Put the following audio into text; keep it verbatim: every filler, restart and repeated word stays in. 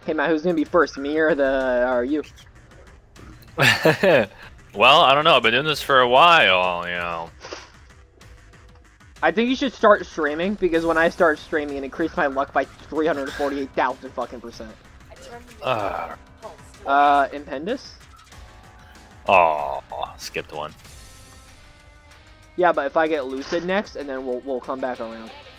Hey Matt, who's gonna be first, me or the or you? Well, I don't know. I've been doing this for a while, you know. I think you should start streaming because when I start streaming, it increased my luck by three hundred forty-eight thousand fucking percent. Uh, Uh, Impendus? oh, skipped one. Yeah, but if I get Lucid next, and then we'll we'll come back around.